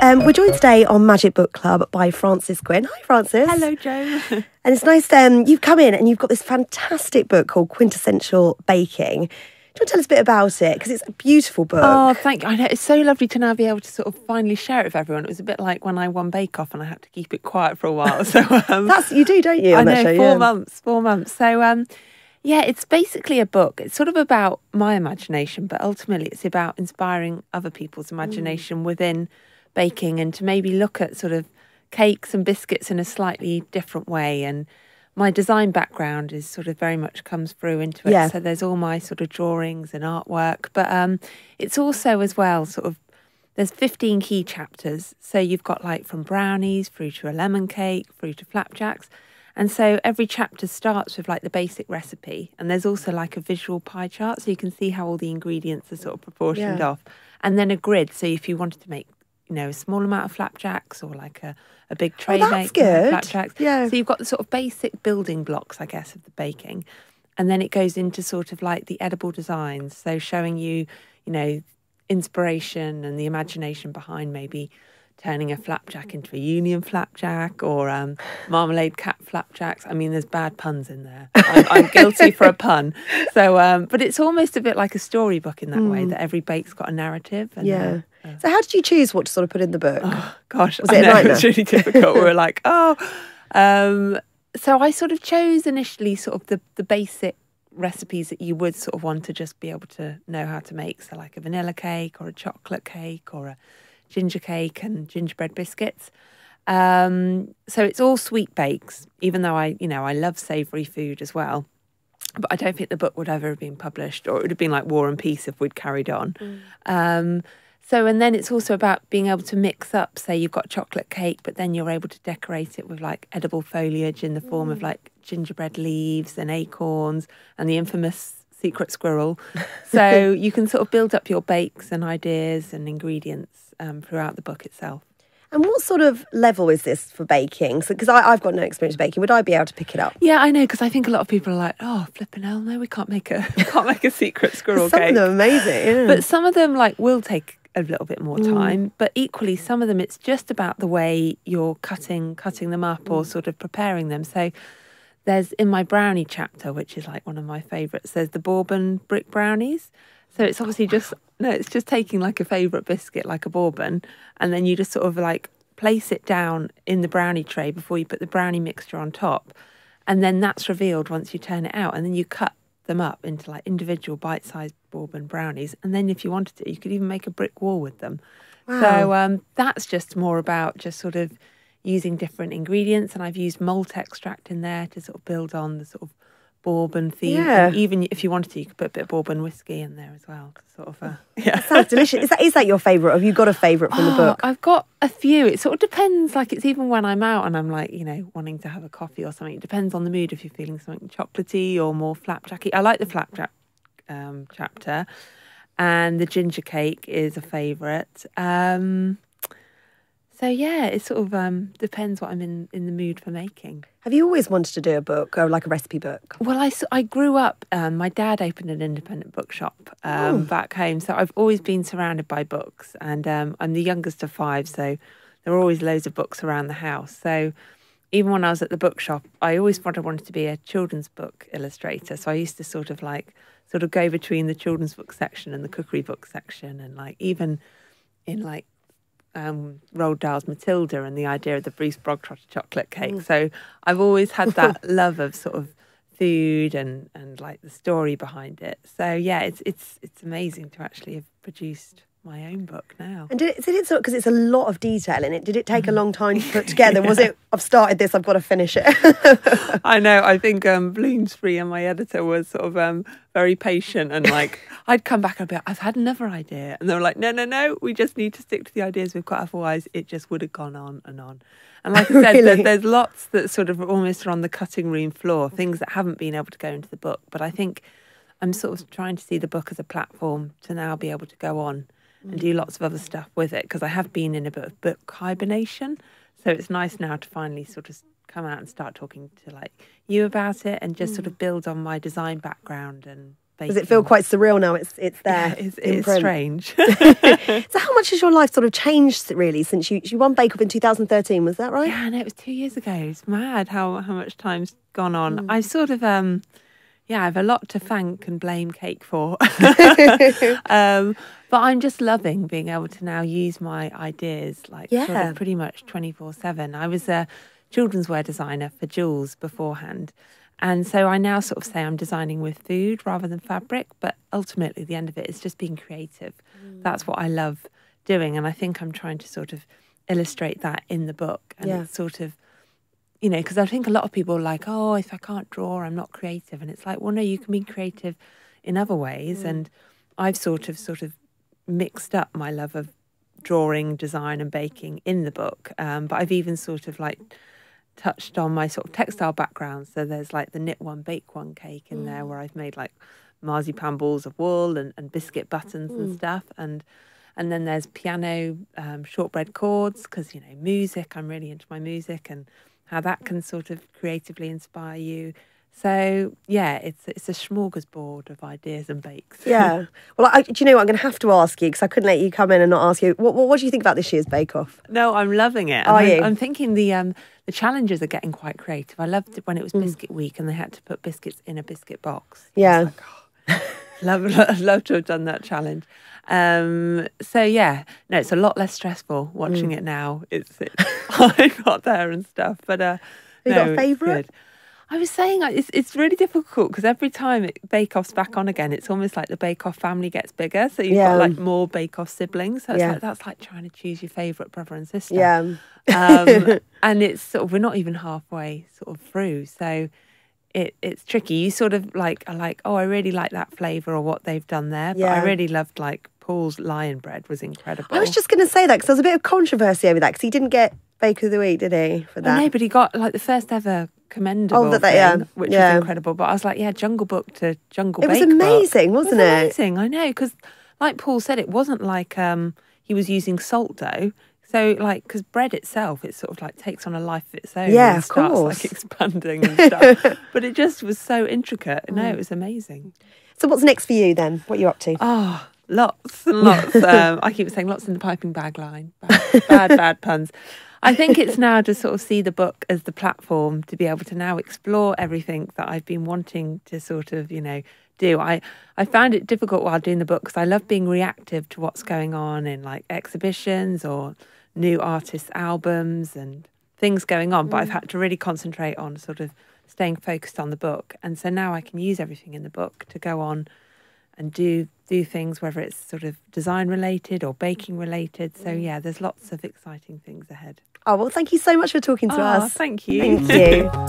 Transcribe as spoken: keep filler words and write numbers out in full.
Um, we're joined today on Magic Book Club by Frances Quinn. Hi, Frances. Hello, Jo. And it's nice, um, you've come in and you've got this fantastic book called Quintessential Baking. Do you want to tell us a bit about it? Because it's a beautiful book. Oh, thank you. I know, it's so lovely to now be able to sort of finally share it with everyone. It was a bit like when I won Bake Off and I had to keep it quiet for a while. So um, That's you do, don't you? I on know, that show, four yeah. months, four months. So um, yeah, it's basically a book. It's sort of about my imagination, but ultimately it's about inspiring other people's imagination mm. within baking, and to maybe look at sort of cakes and biscuits in a slightly different way. And my design background is sort of very much comes through into it. Yeah. So there's all my sort of drawings and artwork, but um, it's also as well sort of, there's fifteen key chapters. So you've got like from brownies through to a lemon cake, through to flapjacks. And so every chapter starts with like the basic recipe. And there's also like a visual pie chart, so you can see how all the ingredients are sort of proportioned Yeah. off. And then a grid. So if you wanted to make, you know, a small amount of flapjacks or like a, a big tray Oh, that's make good. flapjacks. Yeah. So you've got the sort of basic building blocks, I guess, of the baking. And then it goes into sort of like the edible designs. So showing you, you know, inspiration and the imagination behind maybe turning a flapjack into a union flapjack or um, marmalade cap flapjacks. I mean, there's bad puns in there. I'm, I'm guilty for a pun. So, um, but it's almost a bit like a storybook in that mm. way, that every bake's got a narrative. And, yeah. Uh, uh, so how did you choose what to sort of put in the book? Oh, gosh, was I it know, a nightmare? It was really difficult. We were like, oh. Um, so I sort of chose initially sort of the, the basic recipes that you would sort of want to just be able to know how to make. So like a vanilla cake or a chocolate cake or a ginger cake and gingerbread biscuits. Um, so it's all sweet bakes, even though I, you know, I love savoury food as well. But I don't think the book would ever have been published, or it would have been like War and Peace if we'd carried on. Mm. Um, so, and then it's also about being able to mix up, say you've got chocolate cake, but then you're able to decorate it with like edible foliage in the form mm. of like gingerbread leaves and acorns and the infamous secret squirrel. So you can sort of build up your bakes and ideas and ingredients um, throughout the book itself. And what sort of level is this for baking? Because so, I've got no experience baking. Would I be able to pick it up? Yeah, I know, because I think a lot of people are like, oh, flipping hell, no, we can't make a we can't make a secret squirrel some cake. Some of them are amazing. Yeah. But some of them like will take a little bit more time. Mm. But equally, some of them, it's just about the way you're cutting cutting them up mm. or sort of preparing them. So there's in my brownie chapter, which is like one of my favourites, there's the bourbon brick brownies. So it's obviously just, no, it's just taking like a favourite biscuit, like a bourbon, and then you just sort of like place it down in the brownie tray before you put the brownie mixture on top. And then that's revealed once you turn it out. And then you cut them up into like individual bite-sized bourbon brownies. And then if you wanted to, you could even make a brick wall with them. Wow. So um, that's just more about just sort of using different ingredients, and I've used malt extract in there to sort of build on the sort of bourbon theme. Yeah. And even if you wanted to, you could put a bit of bourbon whiskey in there as well. Sort of. Uh, yeah. That sounds delicious. Is that is that your favourite? Have you got a favourite from oh, the book? I've got a few. It sort of depends. Like it's even when I'm out and I'm like, you know, wanting to have a coffee or something. It depends on the mood. If you're feeling something chocolatey or more flapjacky. I like the flapjack um, chapter, and the ginger cake is a favourite. Um, So, yeah, it sort of um, depends what I'm in, in the mood for making. Have you always wanted to do a book, or like a recipe book? Well, I, I grew up, um, my dad opened an independent bookshop um, oh. back home. So I've always been surrounded by books. And um, I'm the youngest of five, so there were always loads of books around the house. So even when I was at the bookshop, I always thought I wanted to be a children's book illustrator. So I used to sort of like, sort of go between the children's book section and the cookery book section. And like even in like, Um, Roald Dahl's Matilda and the idea of the Bruce Bogtrotter chocolate cake. Mm. So I've always had that love of sort of food and, and like the story behind it. So yeah, it's it's it's amazing to actually have produced my own book now. And did it, did it sort because it's a lot of detail in it, did it take a long time to put together? yeah. Was it, I've started this, I've got to finish it? I know, I think um, Bloomsbury and my editor was sort of um, very patient, and like I'd come back and be like, I've had another idea. And they were like, no, no, no, we just need to stick to the ideas we've got, otherwise it just would have gone on and on. And like I said, really? there, there's lots that sort of almost are on the cutting room floor, things that haven't been able to go into the book. But I think I'm sort of trying to see the book as a platform to now be able to go on and do lots of other stuff with it, because I have been in a bit of book hibernation. So it's nice now to finally sort of come out and start talking to like you about it, and just mm. sort of build on my design background and baking. Does it feel quite surreal now? It's it's there. Yeah, it's, in it's print. strange. So how much has your life sort of changed really since you you won Bake Off in two thousand thirteen? Was that right? Yeah, no, it was two years ago. It's mad how how much time's gone on. Mm. I sort of um. Yeah, I have a lot to thank and blame cake for. um, but I'm just loving being able to now use my ideas like yeah. sort of pretty much twenty-four seven. I was a children's wear designer for Jules beforehand. And so I now sort of say I'm designing with food rather than fabric. But ultimately, the end of it is just being creative. Mm. That's what I love doing. And I think I'm trying to sort of illustrate that in the book. And yeah. it's sort of... You know, because I think a lot of people are like, oh, if I can't draw, I'm not creative. And it's like, well, no, you can be creative in other ways. Mm. And I've sort of sort of mixed up my love of drawing, design and baking in the book. Um, but I've even sort of like touched on my sort of textile background. So there's like the knit one, bake one cake in mm. there where I've made like marzipan balls of wool and, and biscuit buttons mm. and stuff. And and then there's piano, um, shortbread chords, because, you know, music, I'm really into my music and how that can sort of creatively inspire you. So, yeah, it's it's a smorgasbord of ideas and bakes. Yeah. Well, I, do you know what? I'm going to have to ask you, because I couldn't let you come in and not ask you. What, what, what do you think about this year's Bake Off? No, I'm loving it. Are I'm, you? I'm thinking the um the challenges are getting quite creative. I loved it when it was mm. Biscuit Week and they had to put biscuits in a biscuit box. Yeah. I was like, oh, love, love, love to have done that challenge. Um, so yeah, no, it's a lot less stressful watching mm. it now. It's, it's I got there and stuff, but uh, you no, got a favourite? I was saying it's it's really difficult because every time it, Bake Off's back on again, it's almost like the Bake Off family gets bigger. So you've yeah. got like more Bake Off siblings. So it's yeah. like that's like trying to choose your favourite brother and sister. Yeah, um, and it's sort of we're not even halfway sort of through, so. It it's tricky. You sort of like are like, oh, I really like that flavour or what they've done there. But yeah. I really loved like Paul's lion bread was incredible. I was just going to say that because there was a bit of controversy over that because he didn't get Baker of the Week, did he? For that, well, no, but he got like the first ever commendable oh, that, that, thing, yeah. which yeah. was incredible. But I was like, yeah, Jungle Book to Jungle. It Bake was amazing, Book. wasn't it? Was it? Amazing, I know, because like Paul said, it wasn't like um he was using salt dough. So, like, because bread itself, it sort of like takes on a life of its own. Yeah, and of starts, course. like expanding and stuff. But it just was so intricate. No, it was amazing. So, what's next for you then? What are you up to? Oh, lots and lots. um, I keep saying lots in the piping bag line. Bad, bad, bad puns. I think it's now to sort of see the book as the platform to be able to now explore everything that I've been wanting to sort of, you know, do. I, I found it difficult while doing the book because I love being reactive to what's going on in like exhibitions or new artists' albums and things going on, but mm. I've had to really concentrate on sort of staying focused on the book. And so now I can use everything in the book to go on and do do things, whether it's sort of design related or baking related. So yeah, there's lots of exciting things ahead. Oh, well, thank you so much for talking to oh, us. Thank you. Thank you.